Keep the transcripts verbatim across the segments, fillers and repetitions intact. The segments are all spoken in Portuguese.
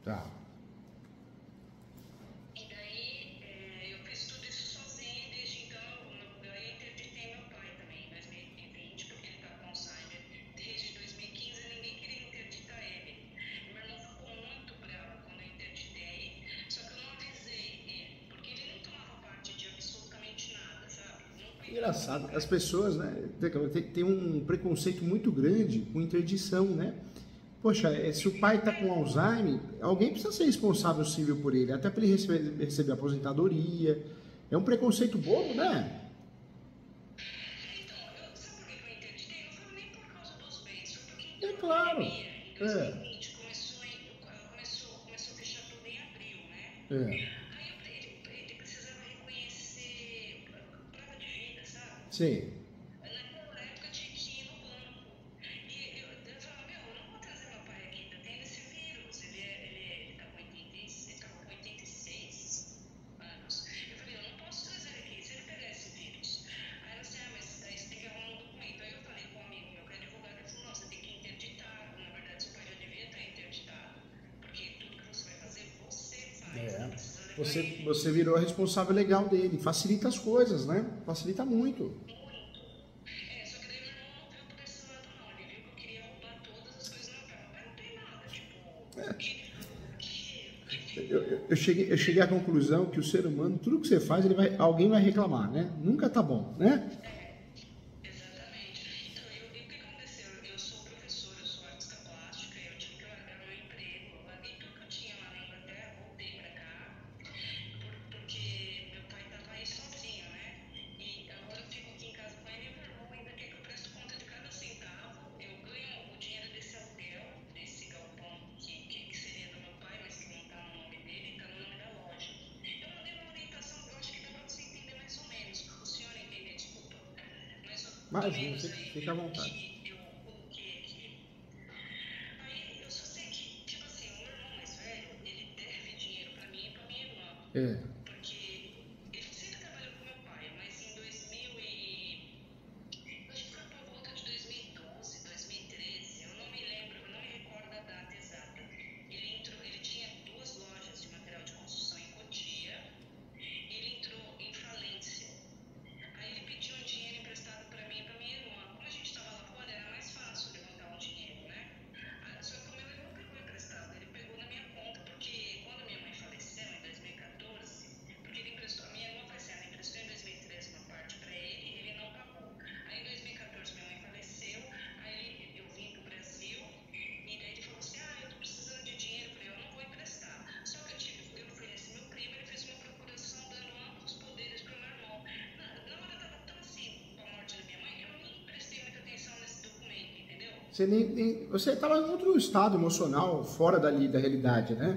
Tá. E daí é, eu fiz tudo isso sozinha, desde então, eu, daí eu interditei meu pai também, em dois mil e vinte, porque ele tá com Alzheimer. Desde dois mil e quinze ninguém queria interditar ele. Meu irmão ficou muito bravo quando eu interditei, só que eu não avisei ele, porque ele não tomava parte de absolutamente nada, sabe? Não cuidava do Engraçado. As pai. pessoas, né, tem, tem um preconceito muito grande com interdição, né? Poxa, eh, se o pai está com Alzheimer, alguém precisa ser responsável civil por ele, até para ele receber, receber aposentadoria. É um preconceito bobo, né? Então, eu, sabe por que eu interditei? Não foi nem por causa dos bens, foi porque É entrou a claro. pandemia em É, dois mil e vinte, começou, em, começou, começou a fechar tudo em abril, né? é. Aí eu, ele, ele precisava reconhecer prova de vida, sabe? Sim. Naquela época tinha que ir no banco. E eu, eu falava, meu, eu não vou trazer meu pai aqui, tá tendo esse vírus. Ele, é, ele, é, ele tá com oitenta, ele tava com oitenta e seis anos. Eu falei, eu não posso trazer ele aqui, se ele pegar esse vírus. Aí ela disse, ah, mas daí você tem que arrumar um documento. Aí eu falei com um amigo meu que é advogado, ele falou, não, você tem que interditar. Na verdade, seu pai já devia estar interditado. Porque tudo que você vai fazer, você faz, não É. precisa levar Você, ele. você virou a responsável legal dele. Facilita as coisas, né? Facilita muito. Muito. É, só que daí meu irmão não viu por esse lado, não. Ele viu que eu queria roubar todas as coisas do meu pai. Meu pai não tem nada, tipo, o que. O que. O que. Eu, eu, eu cheguei, eu cheguei à conclusão que o ser humano, tudo que você faz, ele vai, alguém vai reclamar, né? Nunca tá bom, né? É, exatamente. Então, eu, e o que aconteceu? Eu sou professora, eu sou artista plástica, eu tive que largar meu emprego, eu larguei tudo que eu tinha lá na Inglaterra, voltei pra cá, por, porque meu pai tava aí sozinho, né? E agora eu fico aqui em casa com ele e meu irmão ainda quer que eu preste conta de cada centavo. Eu ganho o dinheiro desse aluguel, desse galpão que, que, que seria do meu pai, mas que não tá no nome dele, tá no nome da loja. Eu mandei uma orientação, eu acho que dá pra você entender mais ou menos, o senhor entender, desculpa, mais ou Imagina, menos fica, aí fica à o vontade. que eu coloquei aqui. Aí eu só sei que, tipo assim, o meu irmão mais velho, ele deve dinheiro pra mim e pra minha irmã. É. Porque ele sempre trabalhou com meu pai, mas em dois mil e... acho que foi por volta de dois mil e doze, dois mil e treze, eu não me lembro, eu não me recordo da data exata. Ele entrou, ele tinha duas lojas de material de construção em Cotia, e ele entrou em falência. Aí ele pediu um dinheiro emprestado para mim e para minha irmã. Como a gente estava lá fora, era mais fácil levantar um dinheiro, né? Ah, só que o meu ele não pegou emprestado, ele pegou na minha conta, porque quando minha mãe faleceu em dois mil e quatorze, porque ele emprestou, a minha irmã faleceu, ela emprestou em dois mil e treze uma parte para ele, ele não pagou. Aí em dois mil e quatorze minha mãe faleceu, aí eu vim pro Brasil, e daí ele falou assim, ah, eu tô precisando de dinheiro, eu falei, eu não vou emprestar. Só que eu tive, eu fui nesse meu primo, ele fez uma procuração dando amplos poderes pro meu irmão. Na, na hora eu tava tão assim com a morte da minha mãe que eu nem prestei muita atenção nesse documento, entendeu? Você nem, nem- você estava em outro estado emocional, fora dali da realidade, né?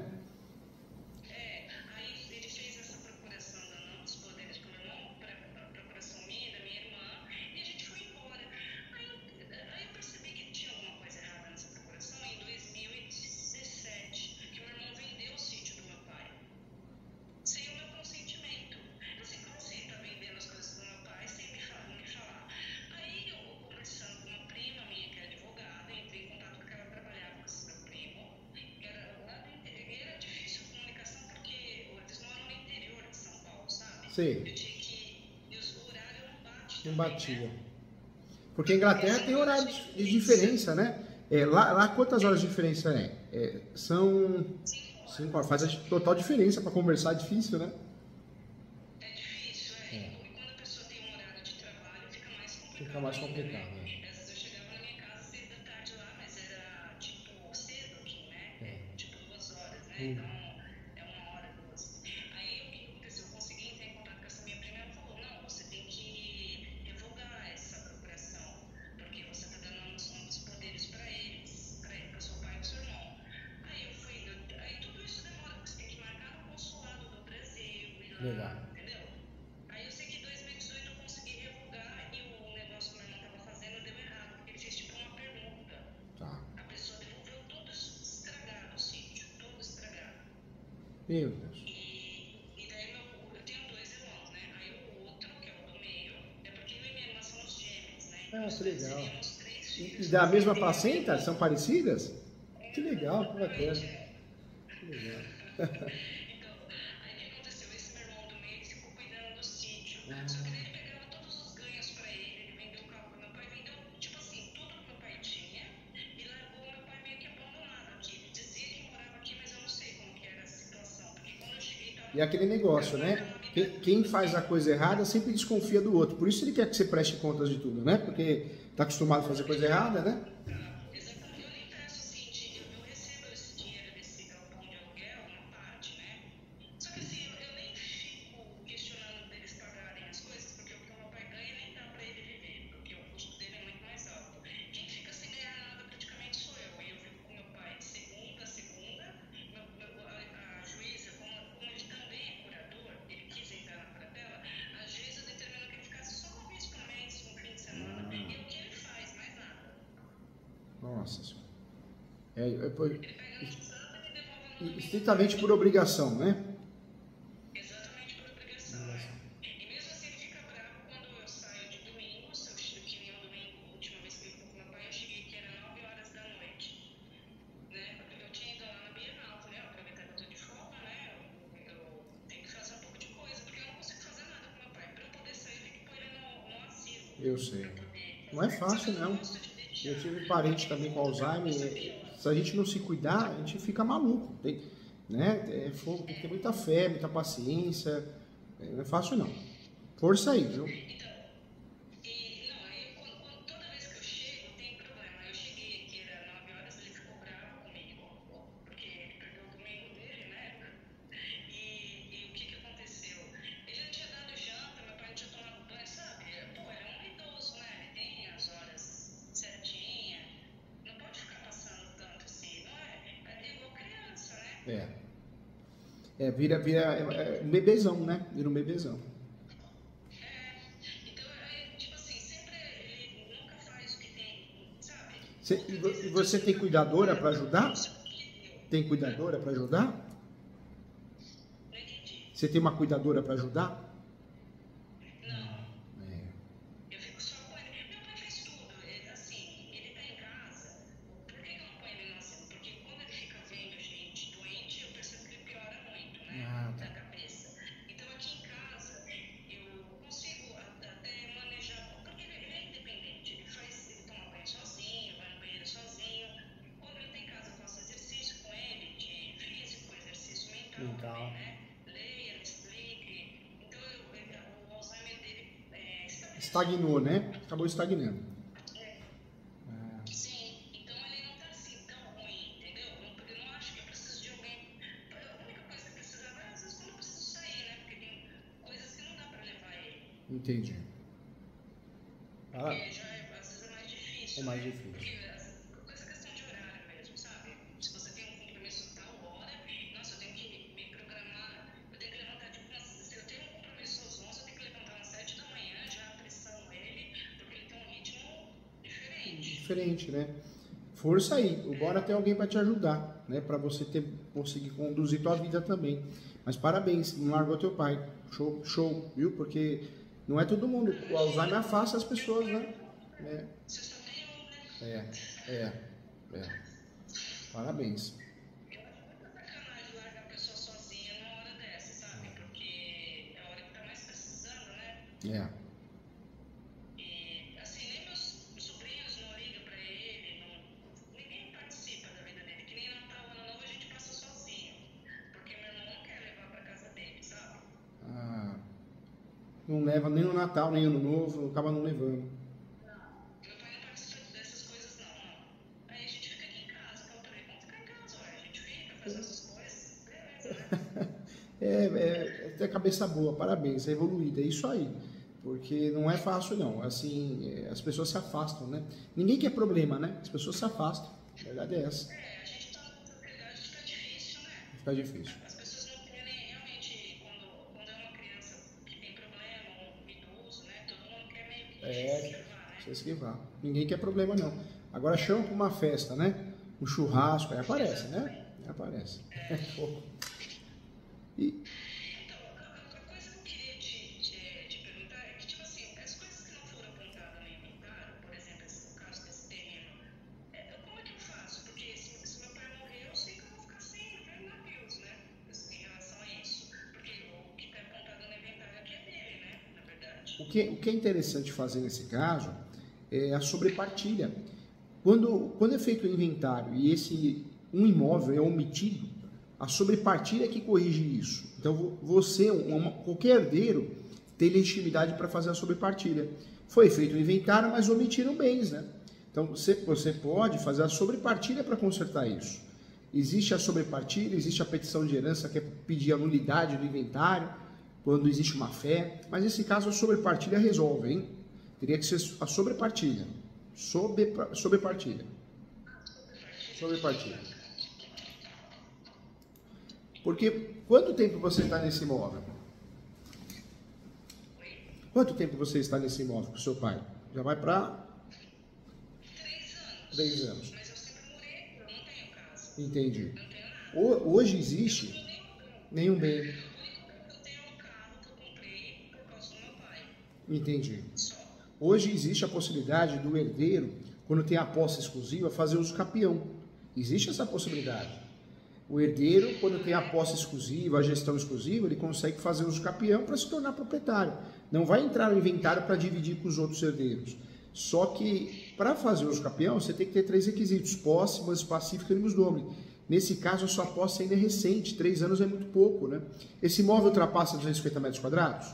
É, aí ele fez essa procuração dando amplos poderes pro meu irmão, pra, pra procuração minha e da minha irmã, e a gente foi embora. Aí eu, aí eu percebi que tinha alguma coisa errada nessa procuração em dois mil e dezessete, que meu irmão vendeu o sítio do meu pai. Sem o meu consentimento. Assim, como assim tá vendendo as coisas do meu pai sem me falar, não me falar? Aí eu, conversando com uma prima minha que é advogada, entrei em contato porque ela trabalhava com esse meu primo. Era lá do interior, e era difícil a comunicação porque eles moram no interior de São Paulo, sabe? Sei, Eu tinha que. E os- o horário não bate não também, né? batia. Porque a Inglaterra São tem horas horário de de de diferença. diferença, né? É, lá, lá quantas horas de diferença é? É, são Cinco cinco horas. horas. Faz a total diferença para conversar, é difícil, né? É difícil, é. E quando a pessoa tem um horário de trabalho, fica mais complicado Fica mais ainda, complicado, né? né? Às vezes eu chegava na minha casa seis da tarde lá, mas era tipo cedo aqui, né? É. É, tipo duas horas, né? Hum. Então é uma hora, duas. Aí o que aconteceu? Eu consegui entrar em contato com essa minha prima e ela falou: não, você tem que revogar essa procuração, porque você tá dando uns, uns poderes pra eles, pra, pra seu pai e pro seu irmão. Aí eu fui, eu- aí tudo isso demora, porque você tem que marcar no consulado do Brasil e lá, Legal. entendeu? Aí eu sei que em dois mil e dezoito eu consegui revogar e o negócio que meu irmão tava fazendo deu errado, porque ele fez tipo uma pergunta. Tá. A pessoa devolveu tudo estragado, o sítio, todo estragado. Meu Deus. E, e daí meu, eu tenho dois irmãos, né? Aí o outro, que é o do meio, é porque eu e minha irmã somos gêmeos, né? Então Ah, nós que legal. seríamos três E, filhos. e da mesma Tem- placenta? São parecidas? Que legal, que Exatamente, bacana. é. Que legal. Então, aí o que aconteceu? Esse meu irmão do meio ele ficou cuidando do sítio. Ah, Só que daí ele pegava todos os ganhos pra ele, ele vendeu o carro pro meu pai, vendeu, tipo assim, tudo que meu pai tinha e largou meu pai meio que abandonado aqui. Ele dizia que morava aqui, mas eu não sei como que era a situação, porque quando eu cheguei tava e aquele negócio, né? calamidade. Que- Quem faz a coisa errada sempre desconfia do outro. Por isso ele quer que você preste contas de tudo, né? Porque tá acostumado a fazer coisa errada, né? Exatamente, eu nem peço assim, de, eu, eu recebo esse dinheiro desse galpão de aluguel, uma parte, né? Só que assim, eu, eu nem fico questionando deles pagarem as coisas, porque o que o meu pai ganha nem dá pra ele viver, porque o custo dele é muito mais alto. Quem fica sem ganhar nada praticamente sou eu, e eu vivo com meu pai de segunda a segunda. Meu, meu, a, a juíza, como, como ele também é curador, ele quis entrar na cura dela, a juíza determinou que ele ficasse só uma vez por mês, um fim de semana, e é o que ele faz, mais nada. Nossa senhora. É, é por- Ele pega no sábado e devolve no domingo. estritamente por obrigação, né? Exatamente por obrigação, é. E mesmo assim ele fica bravo quando eu saio de domingo, se eu chego que nem um domingo, a última vez que eu fui com meu pai, eu cheguei que era nove horas da noite, né? Porque eu tinha ido lá na Bienal, falei, ó, aproveitar que eu tô de folga, né? Eu, eu tenho que fazer um pouco de coisa, porque eu não consigo fazer nada com meu pai. Pra eu poder sair, eu tenho que pôr ele no, no asilo. Eu sei. Pra poder Não é fazer. fácil, Só que eu não. gosto de deixar. Eu tive parente também com Alzheimer. Se a gente não se cuidar, a gente fica maluco. Tem, né? É fogo, tem que ter muita fé, muita paciência. É, não é fácil, não. Força aí, viu? Então, e não, aí quando, quando- toda vez que eu chego, tem problema. Eu cheguei aqui, era nove horas, ele ficou bravo comigo, porque ele perdeu o domingo dele, né? E, e o que que aconteceu? Ele não tinha dado janta, meu pai não tinha tomado banho, sabe? Pô, ele é um idoso, né? Ele tem as horas certinhas, não pode ficar passando tanto assim, não é? É igual criança, né? É. É, vira, vira é, é, um bebezão, né? Vira um bebezão. É, então, é, tipo assim, sempre ele nunca faz o que tem, sabe? Cê- e vo- e você tem cuidadora para ajudar? Isso que eu Tem cuidadora para ajudar? não entendi. Você tem uma cuidadora para ajudar? Não, É. eu fico só com ele. Meu pai faz tudo. Ele, assim, ele tá em casa. Por que que eu não ponho ele no asilo? Porque quando ele fica vendo gente doente, eu percebo que ele piora muito, né? Ah, tá. Da cabeça. Então aqui em casa, eu consigo a- até manejar, porque ele, ele é independente. Ele faz, ele toma banho sozinho, vai no banheiro sozinho. Quando ele tem casa, eu faço exercício com ele, de físico, exercício mental, Mental. também, né? Leia, me explique. Então eu, ele- o Alzheimer dele é, estabilizou. Estagnou, né? Acabou estagnando. Ah, Sim, então ele não tá assim tão ruim, entendeu? Não- Eu não acho que eu preciso de alguém. A única coisa que eu precisava é às vezes quando eu preciso sair, né? Porque tem coisas que não dá pra levar ele. entendi. Ah, Porque já é, às vezes é mais difícil. é mais né? difícil. Porque as- por essa questão de horário mesmo, sabe? Se você tem um compromisso tal hora, nossa, eu tenho que me programar, eu tenho que levantar tipo umas, se eu tenho um compromisso às onze, eu tenho que levantar às sete da manhã, já apressando ele, porque ele tem um ritmo diferente. diferente, né? Força aí. O Bora tem alguém para te ajudar, né? Para você ter, conseguir conduzir tua vida também. Mas parabéns, não largou teu pai. Show, show, viu? Porque não é todo mundo. O Alzheimer afasta as pessoas, né? É, Você só tem um, né? é, é. é. Parabéns. Eu acho muita sacanagem largar a pessoa sozinha numa hora dessa, sabe? Porque é a hora que tá mais precisando, né? É. E, assim, nem meus sobrinhos não ligam pra ele, não, ninguém participa da vida dele. Que nem Natal, Ano Novo, a gente passa sozinho. Porque meu irmão não quer levar pra casa dele, sabe? Ah, não leva nem no Natal, nem no Ano Novo, acaba não levando. Meu pai não participa dessas coisas, não, não. Aí a gente fica aqui em casa, então eu falei, vamos ficar em casa, ué. A gente fica, faz essas coisas, beleza, né? É, é, é ter cabeça boa, parabéns, é evoluída, é isso aí. Porque não é fácil, não. Assim, é, as pessoas se afastam, né? Ninguém quer problema, né? As pessoas se afastam. A verdade é essa. É, a gente tá, a gente tá difícil, né? Fica difícil. As pessoas não querem realmente, quando, quando é uma criança que tem problema, um idoso, né? Todo mundo quer meio que É, se esquivar, né? se esquivar. Ninguém quer problema, não. Agora chama para uma festa, né? Um churrasco, aí aparece, né? Aí aparece. É pouco. E, Então, a, a coisa que eu queria te, te, te perguntar é que, tipo assim, as coisas que não foram apontadas no inventário, por exemplo, esse, o caso desse terreno, é, como é que eu faço? Porque se, se meu pai morrer, eu sei que eu vou ficar sem, não tem navio, O que, o que é interessante fazer nesse caso é a sobrepartilha. Quando, quando é feito o inventário e esse um imóvel é omitido, a sobrepartilha é que corrige isso. Então você, uma, qualquer herdeiro, tem legitimidade para fazer a sobrepartilha. Foi feito o inventário, mas omitiram bens, né? Então você, você pode fazer a sobrepartilha para consertar isso. Existe a sobrepartilha, existe a petição de herança, que é pedir a nulidade do inventário, quando existe uma fé, mas nesse caso a sobrepartilha resolve, hein? Teria que ser a sobrepartilha. Sobre, sobrepartilha. Sobrepartilha. Porque quanto tempo você está nesse imóvel? Quanto tempo você está nesse imóvel com o seu pai? Já vai para... Três anos. Três anos. Mas eu sempre morei, eu não tenho casa. Entendi. Não tenho nada. Hoje existe Eu não tenho nenhum bem. O único que eu tenho é um carro que eu comprei por causa do meu pai. Entendi. Só. Hoje existe a possibilidade do herdeiro, quando tem a posse exclusiva, fazer uso capião. Existe essa possibilidade. O herdeiro, quando tem a posse exclusiva, a gestão exclusiva, ele consegue fazer uso capião para se tornar proprietário. Não vai entrar no inventário para dividir com os outros herdeiros. Só que, para fazer uso capião, você tem que ter três requisitos: posse, manus pacífica e animus domini. Nesse caso, a sua posse ainda é recente, três anos é muito pouco, né? Esse imóvel ultrapassa duzentos e cinquenta metros quadrados?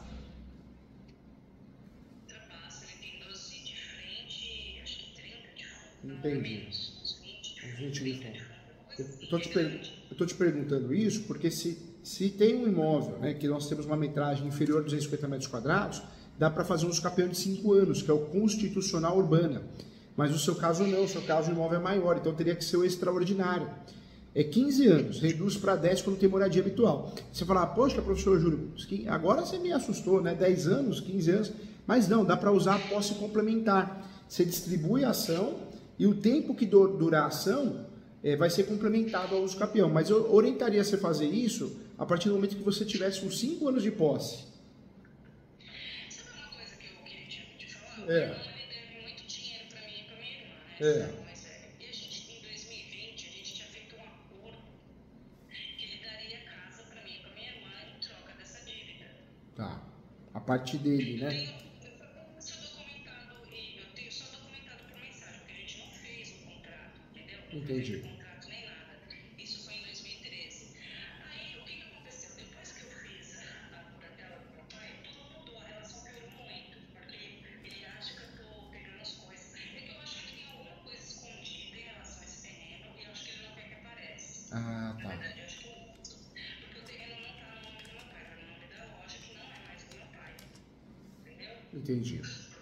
Ultrapassa, ele tem doze de frente, acho que trinta de fundo. Entendi. Uns vinte de Uns fundo. vinte de fundo. Coisa Eu assim, estou te, bem per... grande. eu tô te perguntando isso porque se, se tem um imóvel, né, que nós temos uma metragem inferior a duzentos e cinquenta metros quadrados, dá para fazer um uso capião de cinco anos, que é o constitucional urbana. Mas no seu caso não, no seu caso o imóvel é maior, então teria que ser o extraordinário. É quinze anos, reduz para dez quando tem moradia habitual. Você fala, poxa, professor Júlio, agora você me assustou, né? dez anos, quinze anos, mas não, dá para usar a posse complementar. Você distribui a ação e o tempo que durar a ação é, vai ser complementado ao uso capião. Mas eu orientaria você a fazer isso a partir do momento que você tivesse uns cinco anos de posse. Sabe uma coisa que eu queria te, te falar? É. Meu irmão, ele deve muito dinheiro pra mim e pra minha irmã, né? É. Essa mais velha. E a gente, em dois mil e vinte, a gente tinha feito um acordo que ele daria casa pra mim e pra minha irmã em troca dessa dívida. Tá. A partir dele, Eu né? tenho, eu só documentado, e eu tenho só documentado por mensagem, porque a gente não fez o contrato, entendeu? Não Entendi. fez o contrato nem nada. Isso foi em dois mil e treze. Aí, o que que aconteceu? Depois que eu fiz a curatela do meu pai, tudo mudou, a relação piorou muito, porque ele acha que eu tô pegando as coisas. É que eu acho que ele tem alguma coisa escondida em relação a esse terreno, e eu acho que ele não quer que apareça. Ah, Na tá. verdade, eu acho que o- porque o terreno não tá no nome do meu pai, tá no nome da loja, que não é mais do meu pai. Entendeu? Entendi.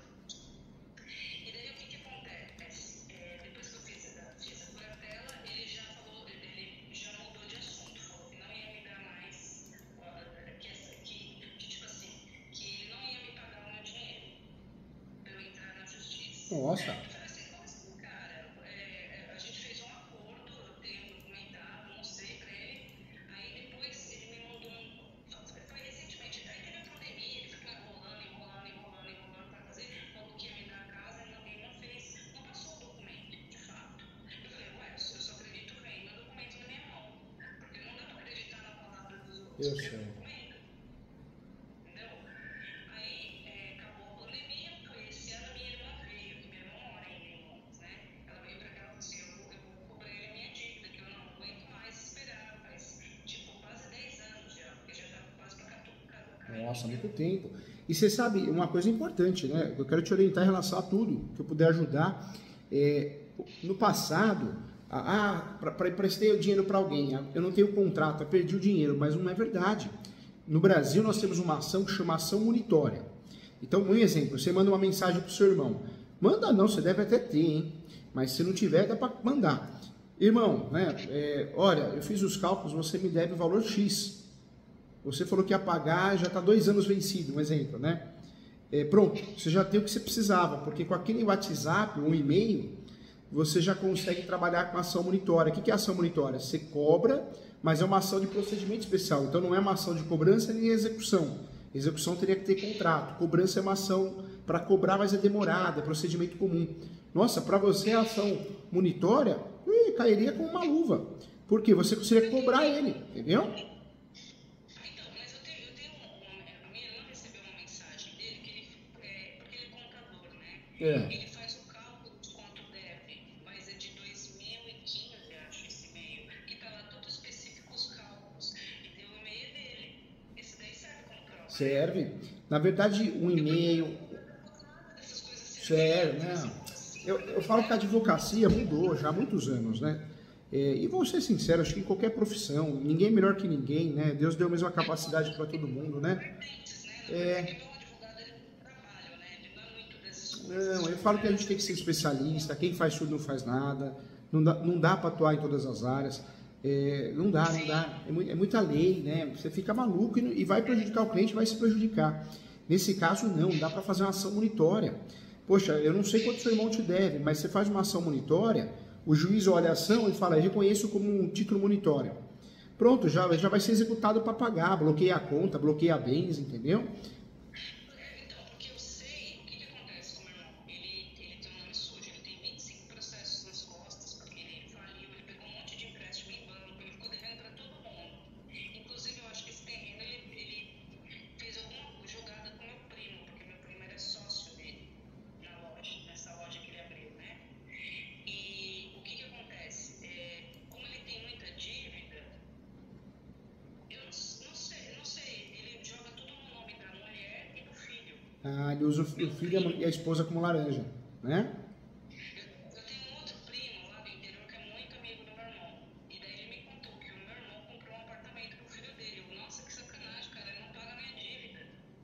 E daí o que que acontece? É, depois que eu fiz a, fiz a curatela, ele já falou, ele já mudou de assunto, falou que não ia me dar mais, ó, que, essa- que, que tipo assim, que ele não ia me pagar o meu dinheiro pra eu entrar na justiça. Nossa. Eu falei assim, como assim, cara? É, é, a gente fez um acordo, eu tenho documentado, mostrei pra ele, aí depois ele me mandou um, foi foi recentemente, aí teve a pandemia, ele ficou enrolando, enrolando, enrolando, enrolando pra fazer, falou que ia me dar a casa, e não, ele não fez, não passou o documento, de fato. Eu falei, ué, eu só acredito vendo o documento na minha mão, porque não dá pra acreditar na palavra dos outros, Eu que é sei. documento. Entendeu? Aí é, acabou a pandemia, foi esse ano minha irmã veio, que minha irmã mora em Londres, né? Ela veio pra cá e falou assim, eu vou, eu vou cobrar ele a minha dívida, que eu não aguento mais esperar, faz tipo quase dez anos já, porque já tá quase pra caducar. Nossa, muito tempo. E você sabe, uma coisa importante, né? Eu quero te orientar em relação a tudo que eu puder ajudar. É, no passado, ah, para emprestei o dinheiro para alguém, eu não tenho contrato, eu perdi o dinheiro, mas não é verdade. No Brasil, nós temos uma ação que chama ação monitória. Então, um exemplo, você manda uma mensagem para o seu irmão. Manda não, você deve até ter, hein? Mas se não tiver, dá para mandar. Irmão, né? É, olha, eu fiz os cálculos, você me deve o valor X. Você falou que ia pagar, já está dois anos vencido, um exemplo, né? É, pronto, você já tem o que você precisava, porque com aquele WhatsApp, um e-mail, você já consegue trabalhar com ação monitória. O que é ação monitória? Você cobra, mas é uma ação de procedimento especial. Então não é uma ação de cobrança nem execução. Execução teria que ter contrato. Cobrança é uma ação para cobrar, mas é demorada, é procedimento comum. Nossa, para você a ação monitória, ui, cairia com uma luva. Por quê? Você conseguiria cobrar ele, entendeu? Então, mas eu tenho, eu tenho uma, a minha irmã recebeu uma mensagem dele que ele, É. Ele faz o cálculo de quanto deve, mas é de dois mil e quinze, acho, esse e-mail, que tá lá todo específico os cálculos. E tem o e-mail dele. Esse daí serve como prova. Serve. Na verdade, um e-mail... Essas coisas Serve, né? Eu, eu falo que a advocacia mudou já há muitos anos, né? É, e vou ser sincero, acho que em qualquer profissão, ninguém é melhor que ninguém, né? Deus deu a mesma capacidade para todo mundo, né? É, não, eu falo que a gente tem que ser especialista, quem faz tudo não faz nada, não dá, não dá para atuar em todas as áreas, é, não dá, não dá, é, mu- é muita lei, né? Você fica maluco e, não- e vai prejudicar o cliente, vai se prejudicar. Nesse caso, não, dá para fazer uma ação monitória. Poxa, eu não sei quanto seu irmão te deve, mas você faz uma ação monitória, o juiz olha a ação e fala, eu reconheço como um título monitório. Pronto, já, já vai ser executado para pagar, bloqueia a conta, bloqueia bens, entendeu? Então, porque eu sei o que, que acontece com o meu irmão. Ele, ele tem um nome sujo, ele tem vinte e cinco processos nas costas, porque ele faliu, ele pegou um monte de empréstimo em banco, ele ficou devendo para todo mundo. Inclusive, eu acho que esse terreno ele, ele fez alguma jogada com meu primo, porque meu primo era sócio dele na loja, nessa loja que ele abriu, né? E o que, que acontece? É, como ele tem muita dívida, eu não, não sei, não sei, ele joga tudo no nome da mulher e do filho. Ah, ele usa o fi- o filho e a mu- e a esposa como laranja, né? Eu tenho um outro primo lá do interior que é muito amigo do meu irmão. E daí ele me contou que o meu irmão comprou um apartamento pro filho dele. Eu, nossa, que sacanagem, cara, ele não paga minha dívida.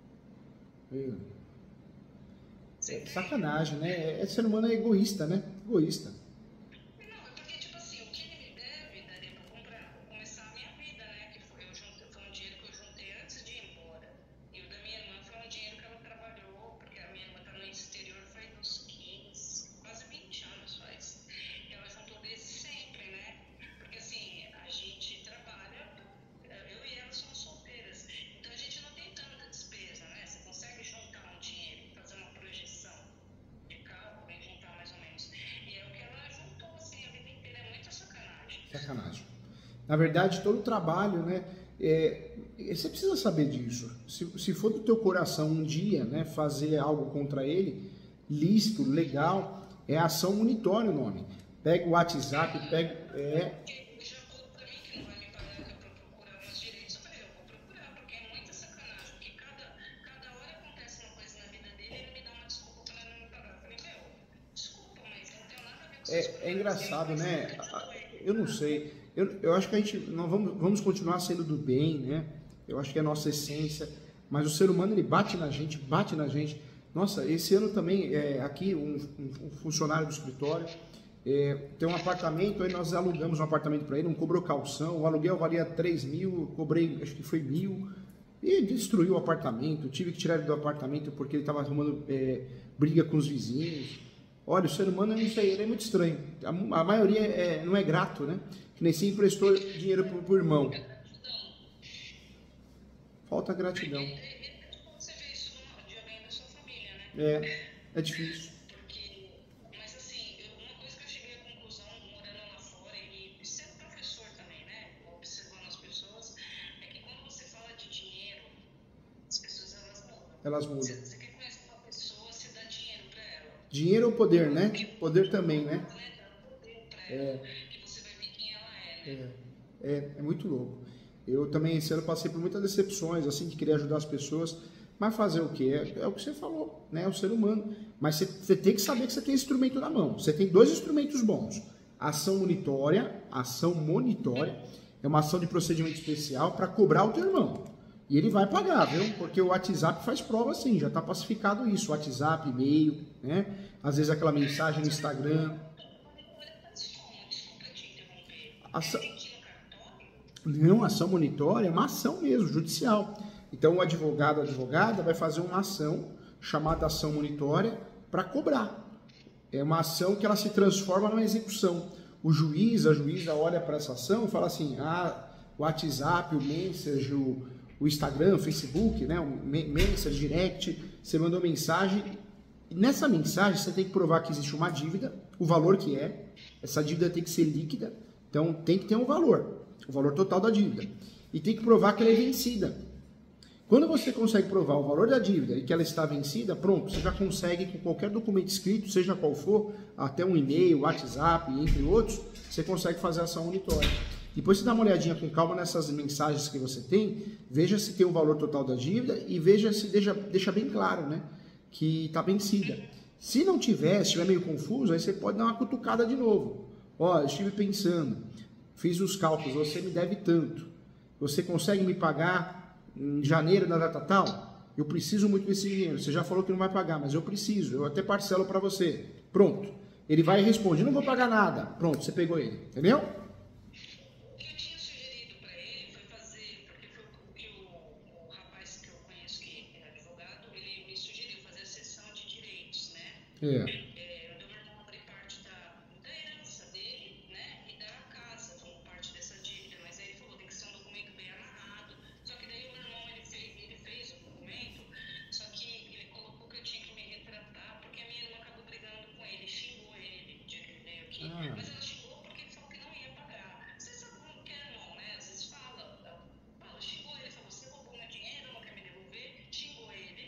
É sacanagem, né? É, é ser humano é egoísta, né? Egoísta. Não, é porque, tipo assim, o que ele me deve daria pra comprar, pra começar a minha vida, né? Que foi, eu juntei, foi um dinheiro que eu juntei antes de ir embora. E o da minha irmã foi um dinheiro que ela trabalhou, porque a minha irmã tá no exterior faz uns quinze, quase vinte anos faz. E ela juntou desde sempre, né? Porque assim, a gente trabalha, eu e ela somos solteiras, então a gente não tem tanta despesa, né? Você consegue juntar um dinheiro, fazer uma projeção de cálculo e juntar mais ou menos. E é o que ela juntou, assim, a vida inteira. É muita sacanagem. Sacanagem. Na verdade, todo o trabalho, né? é, você precisa saber disso. Se, se for do teu coração um dia, né, fazer algo contra ele, lícito, legal, é ação monitória o nome. Pega o WhatsApp, pega. É, Porque ele já falou pra mim que não vai me pagar pra procurar meus direitos. Eu falei, eu vou procurar, porque é muita sacanagem. Porque cada, cada hora acontece uma coisa na vida dele e ele me dá uma desculpa pra não me pagar. Eu falei, meu, desculpa, mas eu não tenho nada a ver com seus é, é problemas. engraçado, Mas né? eu ajudo ele. Eu não sei. Eu, eu acho que a gente nós vamos, vamos continuar sendo do bem, né? Eu acho que é a nossa essência. Mas o ser humano ele bate na gente, bate na gente. Nossa, esse ano também, é, aqui, um, um- um funcionário do escritório é, tem um apartamento, aí nós alugamos um apartamento para ele, não cobrou calção, o aluguel valia três mil, eu cobrei, acho que foi mil, e destruiu o apartamento, tive que tirar ele do apartamento porque ele estava arrumando é, briga com os vizinhos. Olha, o ser humano, eu não sei, ele é muito estranho. A, a maioria é, não é grato, né? Que nem se emprestou dinheiro pro, pro irmão. Falta gratidão. É, é como você vê isso no, de alguém da sua família, né? É, é difícil. Porque, mas assim, eu- uma coisa que eu cheguei à conclusão, morando lá fora e sendo professor também, né? Observando as pessoas, é que quando você fala de dinheiro, as pessoas elas mudam. Elas Você, mudam. você quer conhecer uma pessoa, você dá dinheiro pra ela. Dinheiro ou poder, né? Poder também, né? Né? Dá poder pra ela, que você vai ver quem ela é, né? É, é, é muito louco. Eu também esse ano passei por muitas decepções, assim, de querer ajudar as pessoas, mas fazer o quê? É, é o que você falou, né? É o ser humano. Mas você, você tem que saber que você tem instrumento na mão. Você tem dois instrumentos bons. Ação monitória, ação monitória, é uma ação de procedimento especial para cobrar o teu irmão. E ele vai pagar, viu? Porque o WhatsApp faz prova assim, já está pacificado isso. WhatsApp, e-mail, né? Às vezes aquela mensagem no Instagram. Desculpa te interromper. Ação... Tem que ir no cartório? Não, ação monitória é uma ação mesmo, judicial. Então o advogado, a advogada vai fazer uma ação chamada ação monitória para cobrar. É uma ação que ela se transforma numa execução. O juiz, a juíza olha para essa ação e fala assim, ah, o WhatsApp, o Messenger, o, o Instagram, o Facebook, né, o Messenger, Direct, você mandou mensagem. E nessa mensagem você tem que provar que existe uma dívida, o valor que é, essa dívida tem que ser líquida, então tem que ter um valor, o valor total da dívida. E tem que provar que ela é vencida. Quando você consegue provar o valor da dívida e que ela está vencida, pronto, você já consegue com qualquer documento escrito, seja qual for, até um e-mail, WhatsApp, entre outros, você consegue fazer a ação monitória. Depois você dá uma olhadinha com calma nessas mensagens que você tem, veja se tem o valor total da dívida e veja se deixa, deixa bem claro, né, que está vencida. Se não tiver, se estiver meio confuso, aí você pode dar uma cutucada de novo. Ó, eu estive pensando, fiz os cálculos, você me deve tanto. Você consegue me pagar em janeiro da data tal? Eu preciso muito desse dinheiro. Você já falou que não vai pagar, mas eu preciso. Eu até parcelo para você. Pronto. Ele vai e responde, não vou pagar nada. Pronto, você pegou ele. Entendeu? O que eu tinha sugerido para ele foi fazer, porque foi o que o, o rapaz que eu conheço que é advogado, ele me sugeriu fazer a sessão de direitos, né? É. É, do meu irmão abrir parte da, da herança dele, né? E da casa como parte dessa dívida. Mas aí ele falou, tem que ser um documento bem amarrado. Só que daí o meu irmão, ele fez, ele fez o documento, só que ele colocou que eu tinha que me retratar, porque a minha irmã acabou brigando com ele, xingou ele no dia que ele veio aqui. Ah. Mas ela xingou porque ele falou que não ia pagar. Você sabe como que é, irmão, né? Às vezes fala, fala, xingou ele, falou, você roubou meu dinheiro, não quer me devolver, xingou ele.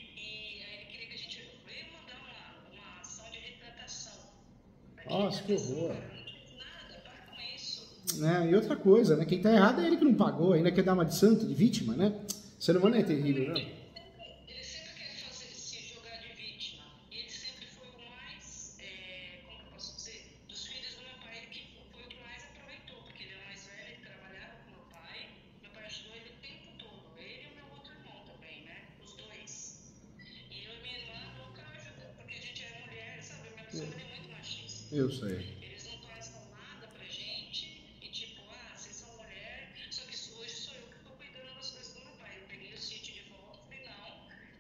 E aí ele queria que a gente veio mandar uma, uma ação de retratação. Nossa, que horror. Cara, não fez nada, para com isso. Né? E outra coisa, né? Quem tá errado é ele que não pagou, ainda quer dar uma de santo, de vítima, né? O ser humano é terrível, né? Ele sempre quer fazer, se jogar de vítima. E ele sempre foi o mais, é, como que eu posso dizer, dos filhos do meu pai, ele que foi o que mais aproveitou, porque ele era mais velho, ele trabalhava com meu pai, meu pai ajudou ele o tempo todo, ele e o meu outro irmão também, né? Os dois. E eu e minha irmã nunca ajudamos, porque a gente é mulher, sabe? Minha família é muito machista. Eu sei. Eles não passam nada pra gente e tipo, ah, vocês são mulher, só que isso hoje sou eu que tô cuidando das coisas do meu pai. Eu peguei o sítio de volta e falei, não,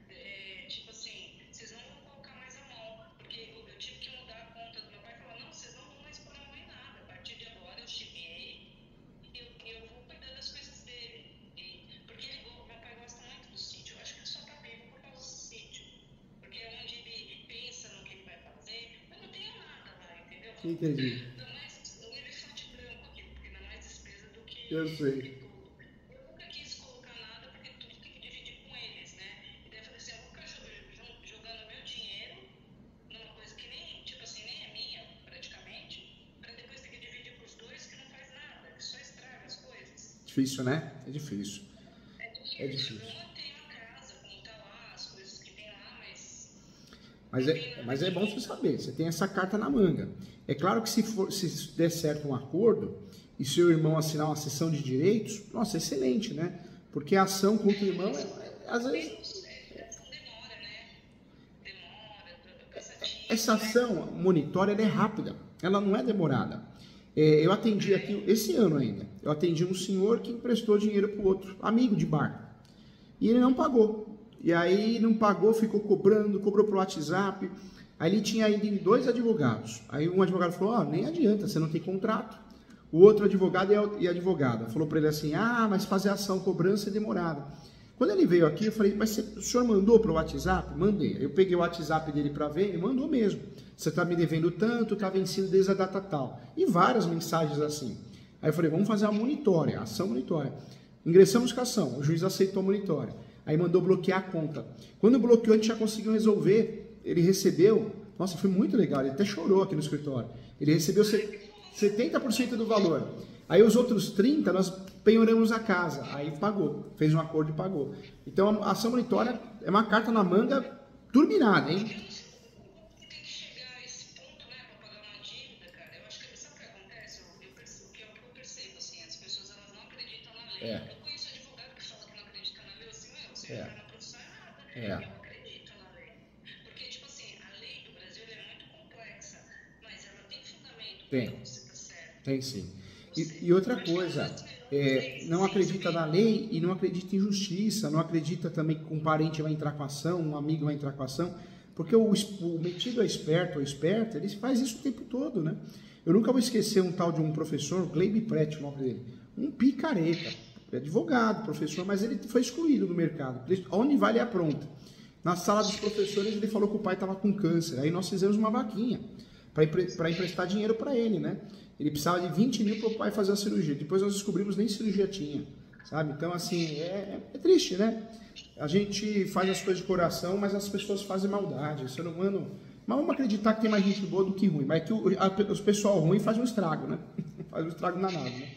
é, tipo assim, vocês não vão colocar mais a mão, porque eu, eu tive que mudar a conta do meu pai e falar, não, vocês não vão mais pôr a mão em nada. A partir de agora eu chipiei e eu, eu vou cuidar das coisas dele. E, porque ele, o meu pai gosta muito do sítio, eu acho que ele só tá vivo por causa do sítio. Porque é onde ele pensa no que ele vai fazer, mas não tenho nada lá, entendeu? Entendi. Dá mais um elefante branco aqui, porque dá mais despesa do que Eu sei. tudo. Eu nunca quis colocar nada, porque tudo tem que dividir com eles, né? E daí eu falei assim, eu vou ficar jo- jo- jogando meu dinheiro numa coisa que nem, tipo assim, nem é minha, praticamente, pra depois ter que dividir pros dois, que não faz nada, que só estraga as coisas. Difícil, né? É difícil. É difícil. É difícil. Eu mantenho a casa, como tá lá, as coisas que tem lá, mas Mas é, mas é bom você saber, você tem essa carta na manga. É claro que se, for, se der certo um acordo e seu irmão assinar uma cessão de direitos, nossa, excelente, né? Porque a ação contra o irmão, é, é, às vezes, demora, né? Demora, é cansativo. essa ação monitória ela é rápida, ela não é demorada. É, eu atendi aqui, esse ano ainda, eu atendi um senhor que emprestou dinheiro para o outro, amigo de bar, e ele não pagou. E aí não pagou, ficou cobrando, cobrou pro WhatsApp. Aí ele tinha ido em dois advogados. Aí um advogado falou, ó, oh, nem adianta, você não tem contrato. O outro advogado e a advogada falou para ele assim, ah, mas fazer ação cobrança é demorado. Quando ele veio aqui, eu falei, mas você, o senhor mandou pro WhatsApp? Mandei. Eu peguei o WhatsApp dele para ver, ele mandou mesmo. Você está me devendo tanto, está vencido desde a data tal. E várias mensagens assim. Aí eu falei, vamos fazer a monitória, a ação monitória. Ingressamos com a ação, o juiz aceitou a monitória. Aí mandou bloquear a conta. Quando bloqueou, a gente já conseguiu resolver. Ele recebeu, nossa, foi muito legal, ele até chorou aqui no escritório. Ele recebeu setenta por cento do valor. Aí os outros trinta por cento nós penhoramos a casa. Aí pagou, fez um acordo e pagou. Então a ação monitória é uma carta na manga turbinada, hein? Tem que chegar a esse ponto, né, pra pagar uma dívida, cara. Eu acho que sabe o que acontece? Eu, eu percebo, que é o que eu percebo, assim, as pessoas elas não acreditam na lei. É. Eu conheço advogado que fala que não acredita na lei, assim, meu, você É. entra na profissão errada. É. Eu acredito na lei. Porque, tipo assim, a lei do Brasil ela é muito complexa, mas ela tem fundamento Tem. pra você tá certo. Tem sim. E, e outra coisa, é, não acredita na lei e não acredita em justiça, não acredita também que um parente vai entrar com a ação, um amigo vai entrar com a ação, porque o, o metido é esperto ou esperta, ele faz isso o tempo todo, né? Eu nunca vou esquecer um tal de um professor, Gleibe Prete, o nome dele, um picareta, advogado, professor, mas ele foi excluído do mercado. Onde vale a pronta? Na sala dos professores ele falou que o pai estava com câncer, aí nós fizemos uma vaquinha para emprestar dinheiro para ele, né? Ele precisava de vinte mil para o pai fazer a cirurgia. Depois nós descobrimos nem cirurgia tinha. sabe? Então, assim, é, é triste, né? A gente faz as coisas de coração, mas as pessoas fazem maldade. O ser humano... Mas vamos acreditar que tem mais gente boa do que ruim. Mas é que o, a, os pessoal ruim faz um estrago, né? Faz um estrago danado, né?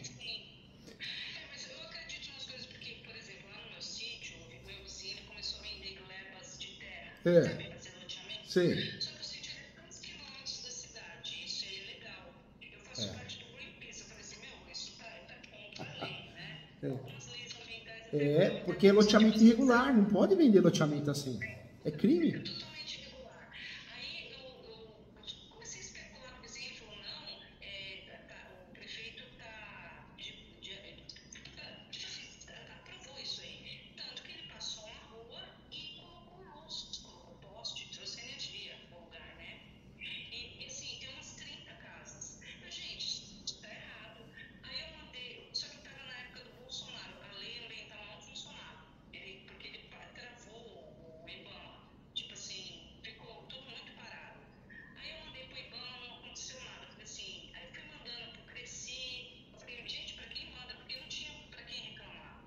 É, mas eu acredito nas coisas porque, por exemplo, lá no meu sítio, o meu vizinho começou a vender glebas de terra, É. sabe? Fazer loteamento. Sei. Só que o sítio é tantos quilômetros da cidade, isso aí é legal. Eu faço É. parte do Greenpeace, eu falei assim, meu, isso tá, tá contra a lei, né? É. Algumas leis ambientais É, porque é loteamento irregular, não pode vender loteamento assim. É crime. totalmente irregular. Aí eu, eu comecei a especular com o vizinho e falou, não, é, tá- tá- o prefeito tá de, de, tá- tá- aprovou isso aí. Tanto que ele passou uma rua e colocou luz, colocou poste, trouxe energia pro lugar, né? E assim, tem umas trinta casas. Eu, gente, isso tá errado. Aí eu mandei, só que tava na época do Bolsonaro, a lei ambiental não funcionava. Ele, porque ele pa- travou o IBAMA. Tipo assim, ficou tudo muito parado. Aí eu mandei pro IBAMA, não aconteceu nada. Eu falei assim, aí eu fui mandando pro Cresci. Eu falei, gente, pra quem manda? Porque não tinha pra quem reclamar.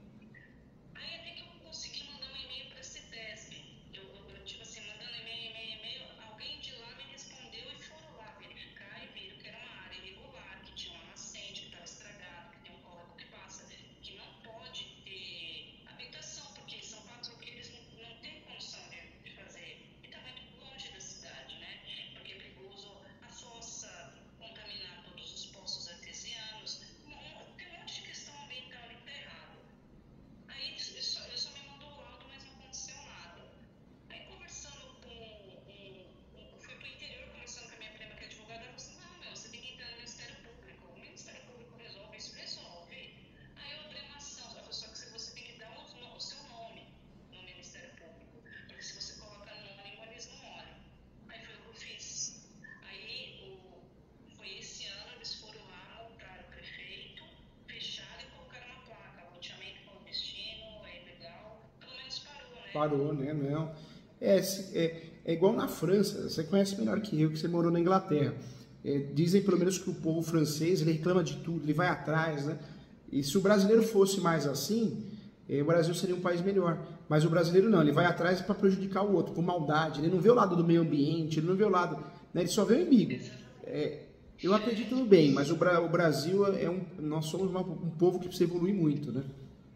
Aí até que eu consegui mandar um e-mail para a CETESB. Eu, eu, eu, tipo assim, mandando e-mail, e-mail, e-mail, alguém de lá me respondeu e foram lá verificar e viram que era uma área irregular, que tinha uma nascente, que estava estragado, que tem um córrego que passa, que não pode ter habitação, porque são quatro que eles não, não têm condição de, de fazer. E está muito longe da cidade, né? Porque é perigoso a fossa, contaminar todos os poços artesianos. Um- Tem um monte de questão ambiental ali que está errado. Aí ele só, ele só me mandou o laudo, mas não aconteceu nada. Aí conversando com um, um- eu fui pro interior conversando com a minha prima que é advogada, ela falou assim, não, meu, você tem que entrar no Ministério Público. O Ministério Público resolve isso, resolve. Aí eu abri uma ação, ela falou, só que você tem que dar o, no- o seu nome no Ministério Público. Porque se você coloca anônimo, eles não olham. Aí foi o que eu fiz. Aí o, foi esse ano, eles foram lá, multaram o prefeito, fecharam e colocaram uma placa, loteamento clandestino, é ilegal, pelo menos parou, né? Parou, né? Não. É, se- é, é igual na França. Você conhece melhor que eu, que você morou na Inglaterra. É, dizem pelo menos que o povo francês ele reclama de tudo, ele vai atrás, né? E se o brasileiro fosse mais assim, eh, o Brasil seria um país melhor. Mas o brasileiro não, ele vai atrás para prejudicar o outro, por maldade. Ele não vê o lado do meio ambiente, ele não vê o lado, né? Ele só vê o inimigo. É, eu acredito no bem, mas o, Bra- o Brasil é um, nós somos uma- um povo que precisa evoluir muito, né?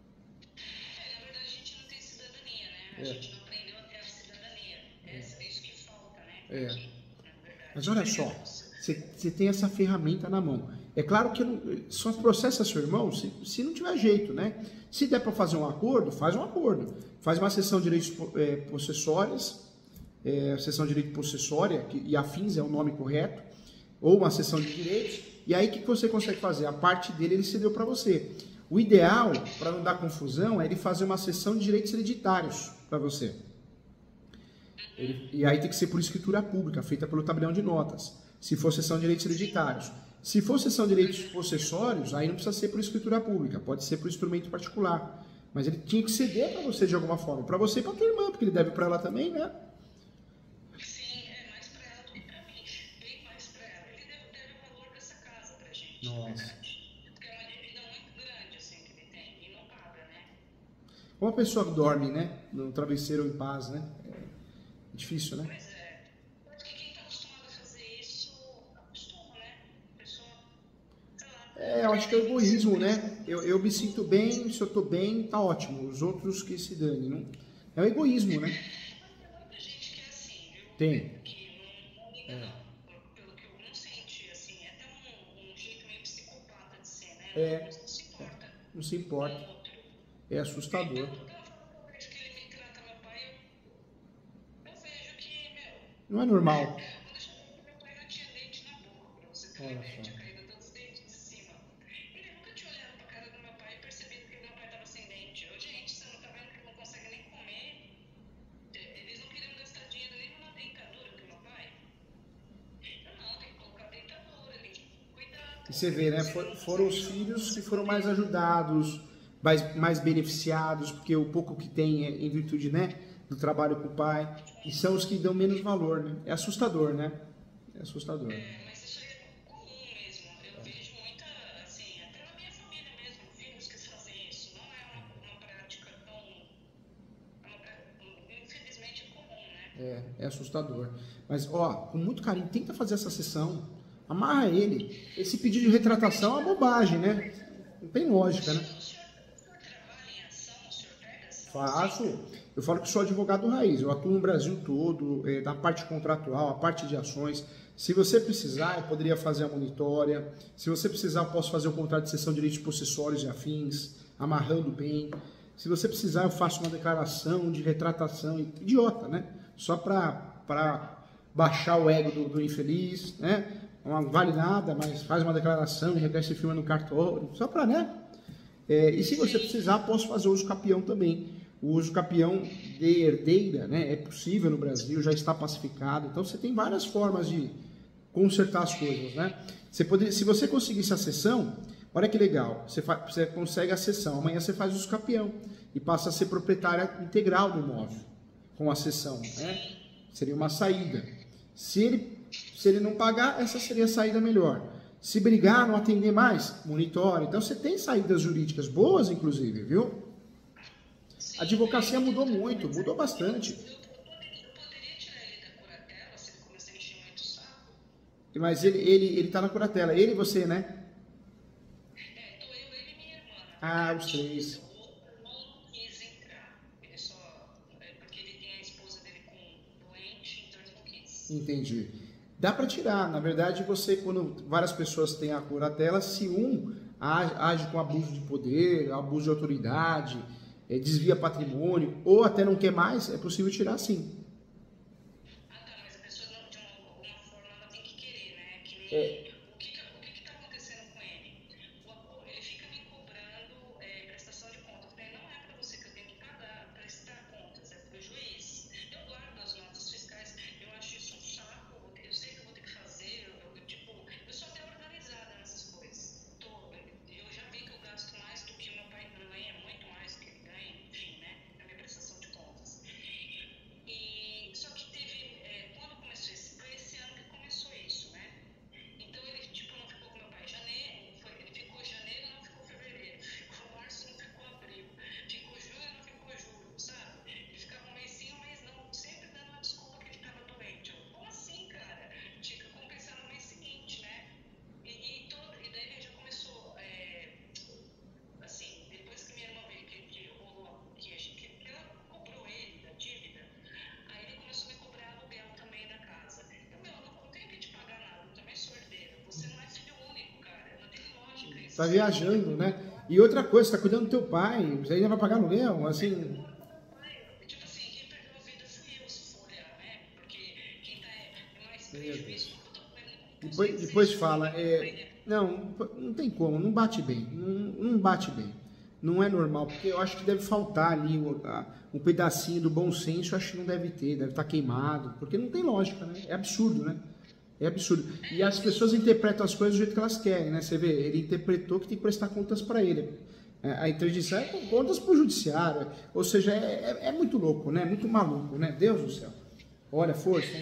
É, na verdade a gente não tem cidadania, né? A É. gente não aprendeu a ter a cidadania. É, é isso que falta, né? É. Aqui, na verdade. Mas olha só, você você tem essa ferramenta na mão. É claro que não- só processa seu irmão se, se não tiver jeito, né? Se der para fazer um acordo, faz um acordo. Faz uma sessão de direitos é, possessórias, é, sessão de direito possessória, que, e afins é o nome correto, ou uma sessão de direitos, e aí o que que você consegue fazer? A parte dele ele cedeu para você. O ideal, para não dar confusão, é ele fazer uma sessão de direitos hereditários para você. Ele- e aí tem que ser por escritura pública, feita pelo tabelião de notas, se for sessão de direitos hereditários. Se for sessão de direitos possessórios, aí não precisa ser por escritura pública, pode ser por instrumento particular. Mas ele tinha que ceder para você de alguma forma, para você e para tua irmã, porque ele deve para ela também, né? Sim, é mais pra ela do que pra mim. Bem mais pra ela. Ele deve, deve o valor dessa casa pra gente, na Nossa. verdade. Porque é uma dívida muito grande, assim, que ele tem. E não paga, né? Como a pessoa dorme, né? No travesseiro em paz, né? É difícil, né? Pois é. Porque quem tá acostumado a fazer isso, acostuma, né? A pessoa, sei lá. É, eu acho que é egoísmo, né? Eu, eu me sinto bem, se eu tô bem, tá ótimo. Os outros que se dane. Não... É o egoísmo, né? Mas tem muita gente que é assim, viu? Tem. Que não, não liga, não. Por- Pelo que eu não senti, assim. É até um, um jeito meio psicopata de ser, né? É. Não, não se importa Não se com importa. o outro. É assustador. Pela pela forma que eu vejo que ele me trata meu pai, eu, eu vejo que, meu, Não é normal. quando eu cheguei aqui, meu pai não tinha dente na boca, pra você ter uma Olha ideia, só. tinha caído todos os dentes de cima. Ele nunca tinha olhado pra cara do meu pai e percebido que meu pai tava sem dente. Eu, gente, você não tá vendo que ele não consegue nem comer? Eh, Eles não queriam gastar dinheiro nem numa dentadura do meu pai? Eu não, tem que colocar dentadura, tem que cuidar. E você vê, né? For- Foram os filhos que foram mais ajudados, mais, mais beneficiados, porque o pouco que tem é em virtude, né? Do trabalho com o pai. E são os que dão menos valor, né? É assustador, né? É assustador. É, mas isso aí é comum mesmo. Eu vejo muita, assim, até na minha família mesmo, filhos que fazem isso. Não é assustador. Mas, ó, com muito carinho, tenta fazer essa sessão, amarra ele. Esse pedido de retratação é uma bobagem, né? Não tem lógica, né? O senhor, o senhor trabalha em ação? O senhor pega ação? Faço. Eu falo que sou advogado raiz. Eu atuo no Brasil todo, é, na parte contratual, a parte de ações. Se você precisar, eu poderia fazer a monitória. Se você precisar, eu posso fazer o contrato de cessão de direitos possessórios e afins, amarrando bem. Se você precisar, eu faço uma declaração de retratação, idiota, né? Só para baixar o ego do, do infeliz, né? Não vale nada, mas faz uma declaração e requer esse filme no cartório, só para, né? É, e se você precisar, posso fazer uso capião também. O uso capião de herdeira, né? É possível no Brasil, já está pacificado. Então você tem várias formas de consertar as coisas, né? Você pode, se você conseguisse a sessão, olha que legal, você, fa, você consegue a sessão, amanhã você faz uso capião e passa a ser proprietária integral do imóvel com a sessão, né? Seria uma saída. Se ele, se ele não pagar, essa seria a saída melhor. Se brigar, não atender mais, monitore. Então você tem saídas jurídicas boas, inclusive, viu? A advocacia mudou muito, mudou bastante. Eu poderia tirar ele da curatela se ele começar a encher muito o saco? Mas ele ele ele tá na curatela, ele e você, né? É, tô eu, ele e minha irmã. Ah, os três. O outro irmão não quis entrar. Ele só. É, porque ele tem a esposa dele com doente, então ele não quis. Entendi. Dá para tirar. Na verdade, você, quando várias pessoas têm a curatela, se um age, age com abuso de poder, abuso de autoridade, é, desvia patrimônio, ou até não quer mais, é possível tirar sim. Ah, tá, mas a pessoa não, de uma, alguma forma ela tem que querer, né? Que nem, É. o que que, o que que tá acontecendo com ele? O, ele fica me cobrando é, prestação de contas. Eu falei, não é para você que eu tenho que pagar, prestar contas, é para o juiz. Eu guardo as notas fiscais, eu acho isso um saco, eu sei que eu vou ter que fazer, eu, eu, tipo, eu sou até organizada nessas coisas. Tô, eu já vi que eu gasto mais do que o meu pai ganha, muito mais do que ele ganha, enfim, né? Na minha prestação de contas. E, só que teve, é, quando começou esse, foi esse ano que começou isso, né? Então ele, tipo, não ficou com meu pai em janeiro, foi, ele ficou janeiro, não ficou fevereiro, ficou março, não ficou abril, ficou junho, não ficou julho, sabe? Ele ficava um mês sim, um mês não, sempre dando uma desculpa que ele estava doente. Eu, como assim, cara? Tinha que compensar no mês seguinte, né? E, e, todo, e daí ele já começou, é, assim, depois que minha irmã veio, que, que rolou, que, a gente, que ela cobrou ele da dívida, aí ele começou a me cobrar aluguel também da casa. Eu, meu, eu não, não tenho que te pagar nada, eu também sou herdeira. Você não é filho único, cara, não tem lógica isso. Tá viajando, né? E outra coisa, você tá cuidando do teu pai, você ainda vai pagar aluguel, assim... Tipo assim, quem perdeu a vida fui eu, se for olhar, né? Porque quem tá é mais prejuízo, nunca tô com ele. Depois, depois fala, é, não, não tem como, não bate bem, não, não bate bem, não é normal, porque eu acho que deve faltar ali o- a- um pedacinho do bom senso, eu acho que não deve ter, deve estar queimado, porque não tem lógica, né? É absurdo, né? É absurdo. E as pessoas interpretam as coisas do jeito que elas querem, né? Você vê, ele interpretou que tem que prestar contas para ele. É, a interdição é com contas para o judiciário, ou seja, é, é- é muito louco, né? Muito maluco, né? Deus do céu. Olha, força, hein?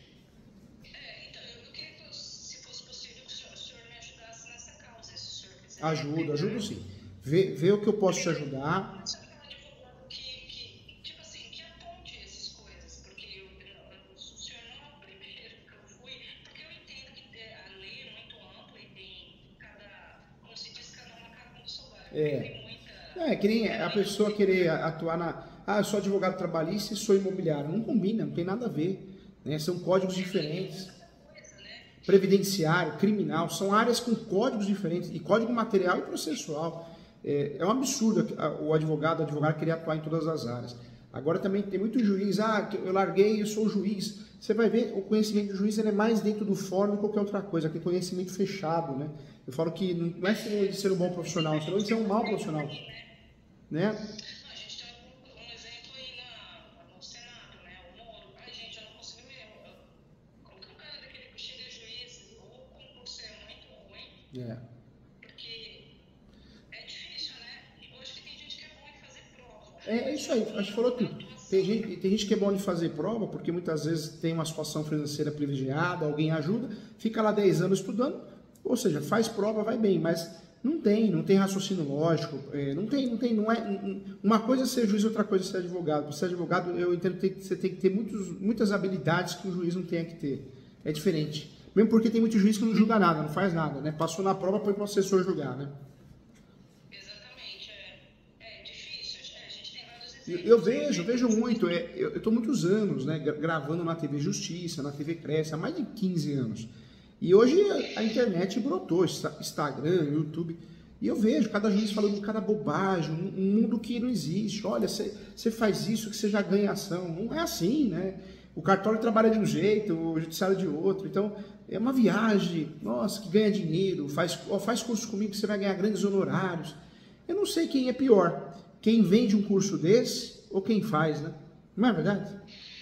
É, então, eu, eu queria que, se fosse possível, que o senhor, o senhor me ajudasse nessa causa, se o senhor quiser. Ajudo, ajudo sim. Vê, vê o que eu posso te ajudar. Só que um advogado que, que, tipo assim, que aponte essas coisas, porque eu, eu, o senhor não é o primeiro que eu fui, porque eu entendo que é, a lei é muito ampla e tem cada, como se diz, cada macaco no seu galho. É. Tem muita... É, que nem a pessoa querer atuar na... Ah, eu sou advogado trabalhista e sou imobiliário. Não combina, não tem nada a ver. Né? São códigos diferentes. Previdenciário, criminal, são áreas com códigos diferentes, e código material e processual. É, é um absurdo o advogado, o advogado querer atuar em todas as áreas. Agora também tem muito juiz, ah, eu larguei, eu sou juiz. Você vai ver, o conhecimento do juiz ele é mais dentro do fórum do que qualquer outra coisa, aquele conhecimento fechado, né? Eu falo que não é sinônimo de ser um bom profissional, é sinônimo de ser um mau profissional. Né? Não, a gente tem um, um exemplo aí na, no Senado, né? O Moro. Ai, gente, eu não consigo ver. eu- Como que um cara daquele que chega a juiz, ou o concurso é muito ruim, É. porque é difícil, né? Eu acho que tem gente que é bom em fazer prova. É, é isso aí, acho que falou tudo. Tem gente, tem gente que é bom de fazer prova, porque muitas vezes tem uma situação financeira privilegiada, alguém ajuda, fica lá dez anos estudando, ou seja, faz prova, vai bem, mas Não tem, não tem raciocínio lógico, é, não tem, não tem, não é. Uma coisa é ser juiz, outra coisa é ser advogado. Para ser advogado, eu entendo que você tem que ter muitos, muitas habilidades que o juiz não tem que ter. É diferente. Mesmo porque tem muito juiz que não julga nada, não faz nada, né? Passou na prova, põe para o assessor julgar, né? Exatamente, é, é difícil. É, a gente tem vários Eu, exemplos. eu vejo, eu vejo muito. É, eu estou muitos anos, né, gra- gravando na T V Justiça, na T V Cresce, há mais de quinze anos. E hoje a, a internet brotou, Insta- Instagram, YouTube. E eu vejo cada juiz falando cada bobagem, um, um mundo que não existe. Olha, você faz isso que você já ganha ação. Não é assim, né? O cartório trabalha de um jeito, o judiciário de outro. Então, é uma viagem, nossa, que ganha dinheiro, faz, ó, faz curso comigo que você vai ganhar grandes honorários. Eu não sei quem é pior, quem vende um curso desse ou quem faz, né? Não é verdade?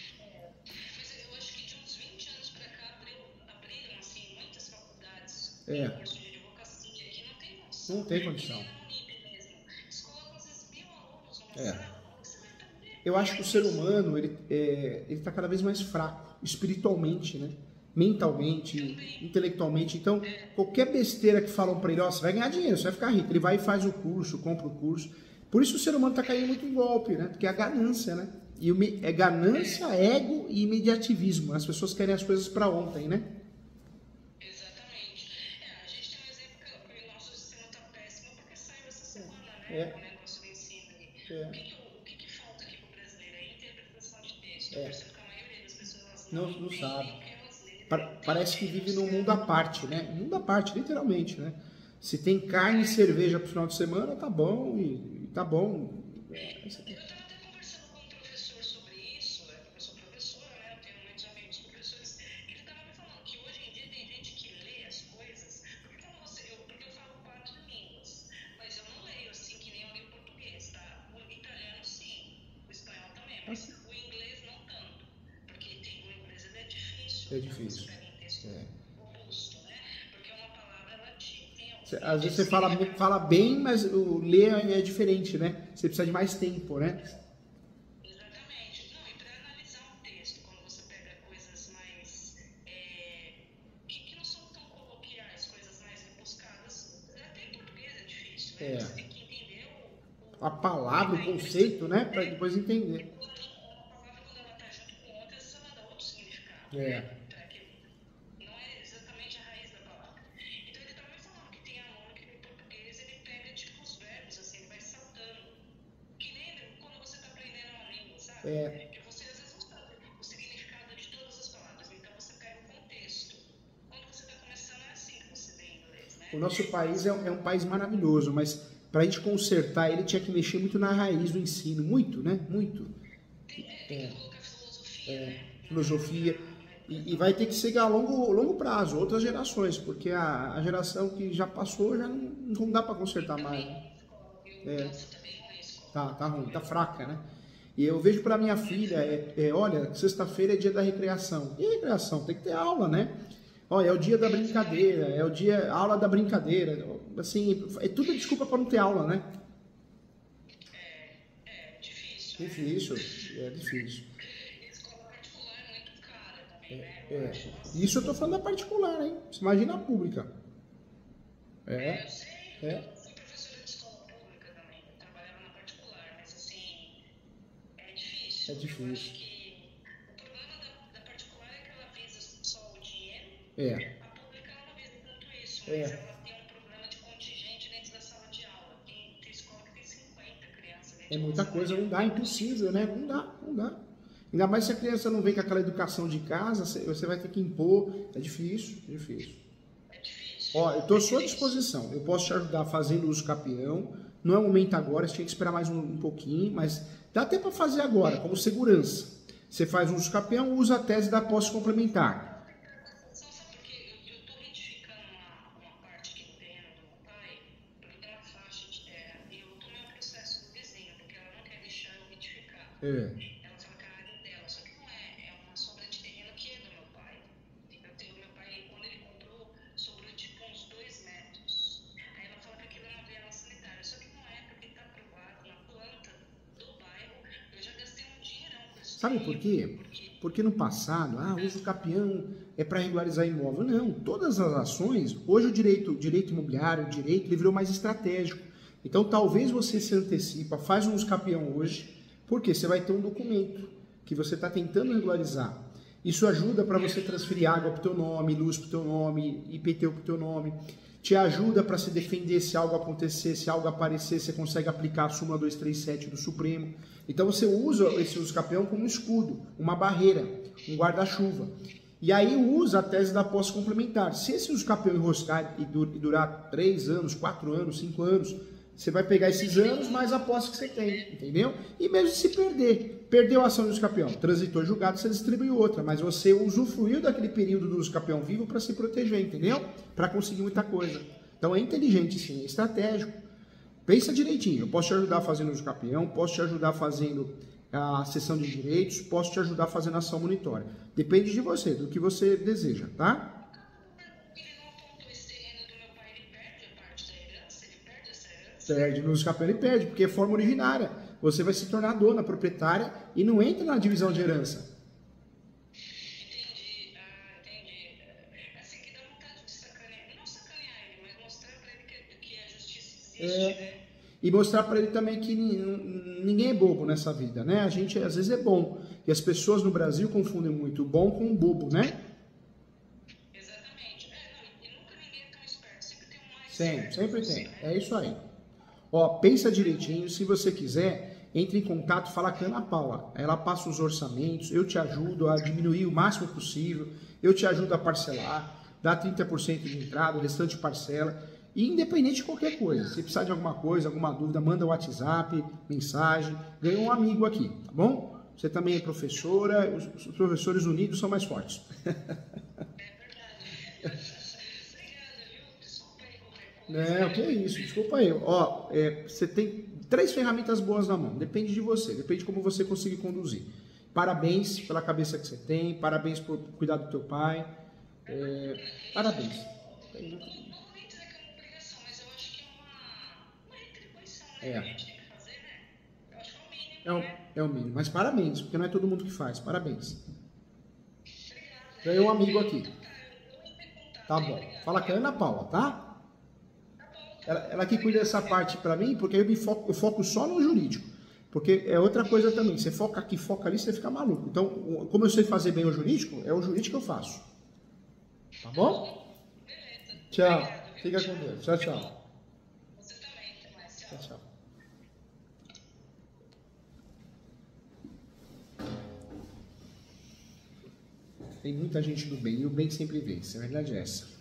Mas eu acho que de uns vinte anos para cá abriu, abriram assim, muitas faculdades, É. tem curso de advocacia que não tem noção. Não tem condição. Que nem na Unip mesmo. Escola com às vezes mil alunos numa É. sala, como que você vai aprender? Eu acho que o ser humano, ele é, ele está cada vez mais fraco, espiritualmente, né? Mentalmente, intelectualmente. Então, qualquer besteira que falam para ele, ó, você vai ganhar dinheiro, você vai ficar rico. Ele vai e faz o curso, compra o curso. Por isso o ser humano está caindo muito em golpe, né? Porque é a ganância, né? E o me- é ganância, ego e imediativismo. As pessoas querem as coisas para ontem, né? Exatamente. É, a gente tem um exemplo que, que o nosso sistema está péssimo porque saiu essa semana, né? É. O negócio do ensino aí. É. O, que, que, o, o que, que falta aqui pro brasileiro? É interpretação de texto. É. Eu percebo que a maioria das pessoas elas Não, não, não entendem sabe. o que elas leem. Pa- Parece que vive num mundo à parte, né? Um mundo à parte, literalmente, né? Se tem carne e cerveja pro final de semana, tá bom e, e tá bom. É, isso aqui. Eu estava até conversando com um professor sobre isso, é, eu sou professora, né? Eu tenho muitos amigos professores, e ele estava me falando que hoje em dia tem gente que lê as coisas, porque quando você, eu, porque eu falo quatro línguas, mas eu não leio assim que nem eu leio português, tá? O italiano sim, o espanhol também, mas o inglês não tanto, porque tem, o inglês ele é difícil. É quando difícil. Você pega em texto É. robusto, né? Porque uma palavra ela te, tem algum Cê- Às vezes você fala, fala bem, mas o ler é diferente, né? Você precisa de mais tempo, né? Exatamente. Não, e para analisar um texto, quando você pega coisas mais. é, que, que não são tão coloquiais, coisas mais rebuscadas, até em português é difícil, né? É. Você tem que entender o. o A palavra, o conceito, né? Para depois entender. uma palavra, quando ela está junto com outra, ela dá outro significado. É. Pra aquele- Não é exatamente a raiz da palavra. Então ele estava me falando que tem aluno que no português ele pega tipo os verbos, assim, ele vai saltando. Que nem quando você está aprendendo uma língua, sabe? É. Que você às vezes não sabe o significado de todas as palavras, então você pega o contexto. Quando você está começando é assim que você vê inglês, né? O nosso país é, um- é um país maravilhoso, mas para a gente consertar ele tinha que mexer muito na raiz do ensino, muito, né? Muito. Tem, é, tem que colocar filosofia, É, né? filosofia. E, e vai ter que ser a longo, longo prazo, outras gerações, porque a, a geração que já passou já não, não dá para consertar mais. Né? É. Nossa, tá bem ruim a escola. Tá, tá ruim, tá fraca, né? E eu vejo para minha filha, é, é, olha, sexta-feira é dia da recreação. E a recreação? Tem que ter aula, né? Olha, é o dia da brincadeira, é o dia, aula da brincadeira. Assim, é tudo desculpa para não ter aula, né? É, é difícil. Difícil, é difícil. Escola particular é muito cara também, né? É, isso eu tô falando da particular, hein? Você imagina a pública. É, Eu sei, é. eu fui professora de escola pública também, eu trabalhava na particular, mas assim, é difícil. É difícil. Eu acho que o problema da, da particular é que ela visa só o dinheiro, É, a pública ela não visa tanto isso, mas É. ela tem um problema de contingente dentro da sala de aula. Tem, tem escola que tem cinquenta crianças dentro é de muita uma coisa, sala não de dá, aula. impossível, né? Não dá, não dá. Ainda mais se a criança não vem com aquela educação de casa, você você vai ter que impor. É difícil, é difícil. É difícil. Ó, eu estou à sua disposição. Eu posso te ajudar fazendo uso capião. Não é o momento agora, você tinha que esperar mais um, um pouquinho, mas dá até para fazer agora, como segurança. Você faz uso capião, usa a tese da posse complementar. Só sabe porque eu, eu tô retificando uma, uma parte aqui do terreno do meu pai, porque tem uma faixa de terra, e eu tomei um processo do vizinho, porque ela não quer deixar eu retificar. É. Ela fala que é a área dela, só que não é, é uma sobra de terreno que é do meu pai. Eu tenho meu pai, quando ele comprou, sobrou tipo uns dois metros. Aí ela fala que aquilo é uma viela sanitária, só que não é, porque tá aprovado na planta do bairro. Eu já gastei um dinheirão com isso. Sabe daí, por quê? Porque Porque no passado, ah, uso capião é para regularizar imóvel. Não, todas as ações, hoje o direito, direito imobiliário, o direito, ele virou mais estratégico. Então talvez você se antecipa, faz um uso capião hoje, porque você vai ter um documento que você está tentando regularizar. Isso ajuda para você transferir água para o teu nome, luz para o teu nome, I P T U para o teu nome. Te ajuda para se defender se algo acontecer, se algo aparecer, você consegue aplicar a súmula duzentos e trinta e sete do Supremo. Então você usa esse uso capião como um escudo, uma barreira, um guarda-chuva. E aí usa a tese da posse complementar. Se esse uso capião enroscar e durar três anos, quatro anos, cinco anos, você vai pegar esses anos mais a posse que você tem, entendeu? E mesmo se perder, perdeu a ação do uso capião, transitou julgado, você distribuiu outra, mas você usufruiu daquele período do uso capião vivo para se proteger, entendeu? Para conseguir muita coisa. Então é inteligente sim, é estratégico. Pensa direitinho, eu posso te ajudar fazendo uso capião, posso te ajudar fazendo a cessão de direitos, posso te ajudar fazendo ação monitória. Depende de você, do que você deseja, tá? Perde, no uso capião ele perde, porque é forma originária. Você vai se tornar dona, proprietária e não entra na divisão de herança. Entendi, ah, entendi. Assim que dá vontade de sacanear, não sacanear ele, mas mostrar pra ele que, que a justiça existe, É, né? e mostrar para ele também que ninguém é bobo nessa vida, né? A gente às vezes é bom. E as pessoas no Brasil confundem muito o bom com o bobo, né? Exatamente. É, não, e nunca ninguém é tão esperto, sempre tem um mais Sempre, esperto sempre que você, tem. né? É isso aí. Ó, pensa direitinho, se você quiser, entre em contato, fala com a Ana Paula. Ela passa os orçamentos, eu te ajudo a diminuir o máximo possível, eu te ajudo a parcelar, dá trinta por cento de entrada, o restante parcela. E independente de qualquer coisa, se precisar de alguma coisa, alguma dúvida, manda o WhatsApp, mensagem, ganha um amigo aqui, tá bom? Você também é professora, os os professores unidos são mais fortes. É verdade. Obrigada, viu? Desculpa aí qualquer coisa. É, o que é isso? Desculpa aí. Ó, é, você tem três ferramentas boas na mão. Depende de você, depende de como você conseguir conduzir. Parabéns pela cabeça que você tem, parabéns por cuidar do teu pai. É, parabéns. Não vou nem dizer que é uma obrigação, mas eu acho que é uma, uma retribuição, né? É. Que a gente tem que fazer, né? Eu acho que é o mínimo, É o, né? é o mínimo. Mas parabéns, porque não é todo mundo que faz. Parabéns. Obrigada. Ganhou um amigo aqui. Tá, eu vou me contar. Tá bom. Fala com a Ana Paula, tá? Tá bom. Ela, ela que cuida dessa parte pra mim, porque aí eu, me foco, eu foco só no jurídico. Porque é outra coisa também. Você foca aqui, foca ali, você fica maluco. Então, o- como eu sei fazer bem o jurídico, é o jurídico que eu faço. Tá bom? Beleza. Tchau. Obrigado, viu? Fica com Deus. Tchau, tchau. Você também. Até mais. Tchau. Tchau, tchau. Tem muita gente do bem, e o bem sempre vence. A verdade é essa.